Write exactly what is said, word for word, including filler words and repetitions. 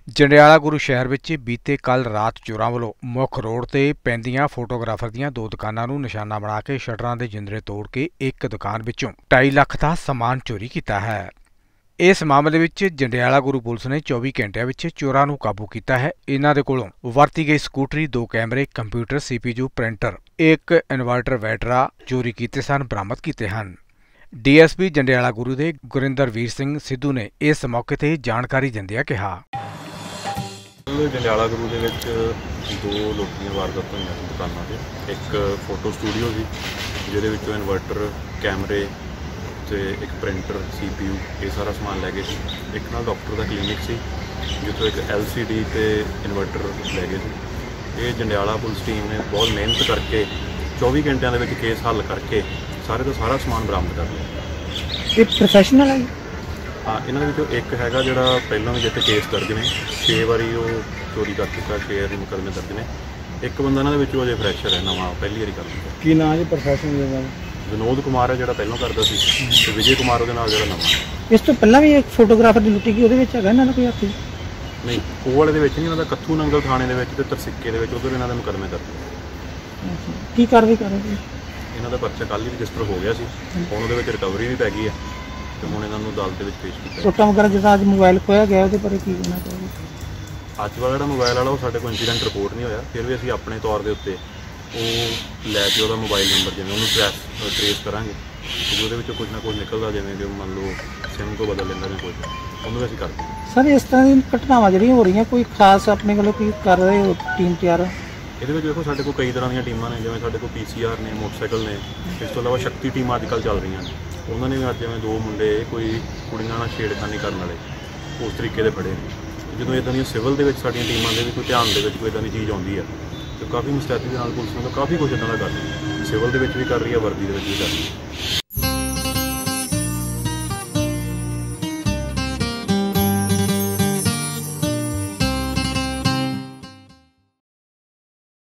ਜੰਡਿਆਲਾ ਗੁਰੂ ਸ਼ਹਿਰ ਵਿੱਚ ਬੀਤੇ ਕੱਲ ਰਾਤ ਚੋਰਾਂ ਵੱਲੋਂ ਮੁੱਖ ਰੋਡ ਤੇ ਪੈਂਦੀਆਂ ਫੋਟੋਗ੍ਰਾਫਰ ਦੀਆਂ ਦੋ ਦੁਕਾਨਾਂ ਨੂੰ ਨਿਸ਼ਾਨਾ ਬਣਾ ਕੇ ਸ਼ਟਰਾਂ ਦੇ ਜਿੰਦਰੇ ਤੋੜ ਕੇ ਇੱਕ ਦੁਕਾਨ ਵਿੱਚੋਂ ਢਾਈ ਲੱਖ ਦਾ ਸਮਾਨ ਚੋਰੀ ਕੀਤਾ ਹੈ। ਇਸ ਮਾਮਲੇ ਵਿੱਚ ਜੰਡਿਆਲਾ ਗੁਰੂ ਪੁਲਿਸ ਨੇ ਚੌਵੀ ਘੰਟਿਆਂ ਵਿੱਚ ਚੋਰਾਂ ਨੂੰ ਕਾਬੂ ਕੀਤਾ ਹੈ। ਇਹਨਾਂ ਦੇ ਕੋਲੋਂ ਵਰਤੀ ਗਈ ਸਕੂਟਰੀ, ਦੋ ਕੈਮਰੇ, computer, C P U, printer, ਇੱਕ ਇਨਵਰਟਰ ਵੈਟਰਾ ਚੋਰੀ ਕੀਤੇ ਸਨ ਬਰਾਮਦ ਕੀਤੇ ਹਨ। D S P Jandiala Guru ਦੇ ਗੁਰਿੰਦਰਵੀਰ ਸਿੰਘ ਸਿੱਧੂ ਨੇ ਇਸ ਮੌਕੇ ਤੇ ਜਾਣਕਾਰੀ ਦਿੰਦਿਆਂ ਕਿਹਾ। ਜੰਡਿਆਲਾ ਗੁਰੂ ਦੇ ਵਿੱਚ ਦੋ ਲੋਟੀਆਂ ਵਾਰਦਾਤਾਂ ਹੋਈਆਂ ਸੀ ਦੁਕਾਨਾਂ 'ਤੇ। ਇੱਕ ਫੋਟੋ ਸਟੂਡੀਓ ਸੀ ਜਿਹਦੇ ਵਿੱਚੋਂ ਇਨਵਰਟਰ, ਕੈਮਰੇ ਅਤੇ ਇੱਕ ਪ੍ਰਿੰਟਰ, ਸੀ ਪੀ ਯੂ ਇਹ ਸਾਰਾ ਸਮਾਨ ਲੈ ਗਏ ਸੀ। ਇੱਕ ਨਾਲ ਡਾਕਟਰ ਦਾ ਕਲੀਨਿਕ ਸੀ ਜਿੱਥੋਂ ਇੱਕ ਐਲ ਸੀ ਡੀ ਅਤੇ ਇਨਵਰਟਰ ਲੈ ਗਏ ਸੀ। ਇਹ ਜੰਡਿਆਲਾ ਪੁਲਿਸ ਟੀਮ ਨੇ ਬਹੁਤ ਮਿਹਨਤ ਕਰਕੇ ਚੌਵੀ ਘੰਟਿਆਂ ਦੇ ਵਿੱਚ ਕੇਸ ਹੱਲ ਕਰਕੇ ਸਾਰੇ ਦਾ ਸਾਰਾ ਸਮਾਨ ਬਰਾਮਦ ਕਰ ਲਿਆ। ਇਹ ਪ੍ਰੋਫੈਸ਼ਨਲ ਹੈ? ਹਾਂ, ਇਹਨਾਂ ਦੇ ਵਿੱਚੋਂ ਇੱਕ ਹੈਗਾ ਜਿਹੜਾ ਪਹਿਲਾਂ ਵੀ ਜਿੱਥੇ ਕੇਸ ਦਰਜ ਨੇ, ਛੇ ਵਾਰੀ ਉਹ ਚੋਰੀ ਕਰ ਚੁੱਕਾ, ਛੇ ਵਾਰੀ ਮੁਕੱਦਮੇ ਦਰਜ ਨੇ। ਇੱਕ ਬੰਦਾ ਇਹਨਾਂ ਦੇ ਵਿੱਚੋਂ ਅਜੇ ਫਰੈਸ਼ਰ ਹੈ, ਨਵਾਂ ਪਹਿਲੀ ਵਾਰੀ ਕਰ ਲਿਆ। ਕੀ ਨਾਂ ਜੀ ਪ੍ਰੋਫੈਸ਼ਨਲ ਦਾ? ਵਿਨੋਦ ਕੁਮਾਰ ਹੈ ਜਿਹੜਾ ਪਹਿਲਾਂ ਕਰਦਾ ਸੀ, ਤੇ ਵਿਜੇ ਕੁਮਾਰ ਉਹਦੇ ਨਾਲ ਜਿਹੜਾ ਨਵਾਂ। ਇਸ ਤੋਂ ਪਹਿਲਾਂ ਵੀ ਇੱਕ ਫੋਟੋਗ੍ਰਾਫਰ ਦੀ ਲੁੱਟੀ ਗਈ, ਉਹਦੇ ਵਿੱਚ ਹੈਗਾ ਇਹਨਾਂ ਦਾ ਕੋਈ ਹੱਥ? ਨਹੀਂ, ਉਹ ਵਾਲੇ ਦੇ ਵਿੱਚ ਨਹੀਂ, ਇਹਨਾਂ ਦਾ ਕੱਥੂ ਨੰਗਲ ਥਾਣੇ ਦੇ ਵਿੱਚ ਤੇ ਤਰਸਿੱਕੇ ਦੇ ਵਿੱਚ ਉਧਰ ਇਹਨਾਂ ਦੇ ਮੁਕੱਦਮੇ ਦਰਜ। ਕੀ ਕਾਰਵਾਈ ਕਰ ਰਹੇ? ਇਹਨਾਂ ਦਾ ਪਰਚਾ ਕੱਲ੍ਹ ਹੀ ਰਜਿਸਟਰ ਹੋ ਗਿਆ ਸੀ, ਹੁਣ ਉਹਦੇ ਵਿੱਚ ਰਿਕਵਰੀ ਵੀ ਪੈ ਗਈ ਹੈ ਤੇ ਹੁਣ ਇਹਨਾਂ ਨੂੰ ਅਦਾਲਤ ਦੇ ਵਿੱਚ ਪੇਸ਼ ਕੀਤਾ। ਫੋਟੋ ਵਗੈਰਾ ਜਿੱਦਾਂ ਅੱਜ ਮੋਬਾਈਲ ਖੋਇਆ ਗਿਆ, ਉਹਦੇ ਬਾਰੇ ਕੀ ਕਹਿਣਾ ਚਾਹੋਗੇ? ਅੱਜ ਵਾਲਾ ਜਿਹੜਾ ਮੋਬਾਈਲ ਵਾਲਾ ਉਹ ਸਾਡੇ ਕੋਲ ਇੰਸੀਡੈਂਟ ਰਿਪੋਰਟ ਨਹੀਂ ਹੋਇਆ, ਫਿਰ ਵੀ ਅਸੀਂ ਆਪਣੇ ਤੌਰ ਦੇ ਉੱਤੇ ਉਹ ਲੈ ਕੇ ਉਹਦਾ ਮੋਬਾਈਲ ਨੰਬਰ ਜਿਵੇਂ ਉਹਨੂੰ ਟਰੈਸ ਟਰੇਸ ਕਰਾਂਗੇ, ਕਿਉਂਕਿ ਉਹਦੇ ਵਿੱਚੋਂ ਕੁਝ ਨਾ ਕੁਝ ਨਿਕਲਦਾ, ਜਿਵੇਂ ਕਿ ਮੰਨ ਲਓ ਸਿਮ ਤੋਂ ਬਦਲ ਲੈਂਦਾ ਜਾਂ ਕੁਝ, ਉਹਨੂੰ ਅਸੀਂ ਕਰਦੇ ਹਾਂ। ਸਰ, ਇਸ ਤਰ੍ਹਾਂ ਦੀਆਂ ਘਟਨਾਵਾਂ ਜਿਹੜੀਆਂ ਹੋ ਰਹੀਆਂ, ਕੋਈ ਖਾਸ ਆਪਣੇ ਵੱਲੋਂ ਕੀ ਕਰ ਰਹੇ ਹੋ ਟੀਮ ਤਿਆਰ? ਇਹਦੇ ਵਿੱਚ ਦੇਖੋ ਸਾਡੇ ਕੋਲ ਕਈ ਤਰ੍ਹਾਂ ਦੀਆਂ ਟੀਮਾਂ ਨੇ, ਜਿਵੇਂ ਸਾਡੇ ਕੋਲ ਪੀ ਸੀ ਆਰ ਨੇ, ਮੋਟਰਸਾਈਕਲ ਨੇ, ਇਸ ਤੋਂ ਇਲਾਵਾ ਸ਼ਕਤੀ ਟੀਮਾਂ ਅੱਜ ਕੱਲ੍ਹ ਚੱਲ ਰਹੀਆਂ ਨੇ। ਉਹਨਾਂ ਨੇ ਵੀ ਅੱਜ ਜਿਵੇਂ ਦੋ ਮੁੰਡੇ ਕੋਈ ਕੁੜੀਆਂ ਨਾਲ ਛੇੜਖਾਨੀ ਕਰਨ ਵਾਲੇ ਉਸ ਤਰੀਕੇ ਦੇ ਫੜੇ ਨੇ। ਜਦੋਂ ਇੱਦਾਂ ਦੀਆਂ ਸਿਵਲ ਦੇ ਵਿੱਚ ਸਾਡੀਆਂ ਟੀਮਾਂ ਦੇ ਵੀ ਕੋਈ ਧਿਆਨ ਦੇ ਵਿੱਚ ਕੋਈ ਇੱਦਾਂ ਦੀ ਚੀਜ਼ ਆਉਂਦੀ ਹੈ ਤਾਂ ਕਾਫੀ ਮੁਸਤੈਦੀ ਦੇ ਨਾਲ ਪੁਲਿਸ ਨੂੰ ਕਾਫੀ ਕੁਝ ਇੱਦਾਂ ਦਾ ਕਰ ਰਹੀ ਹੈ, ਸਿਵਲ ਦੇ ਵਿੱਚ ਵੀ ਕਰ ਰਹੀ ਹੈ, ਵਰਦੀ ਦੇ ਵਿੱਚ ਵੀ ਕਰ ਰਹੀ ਹੈ।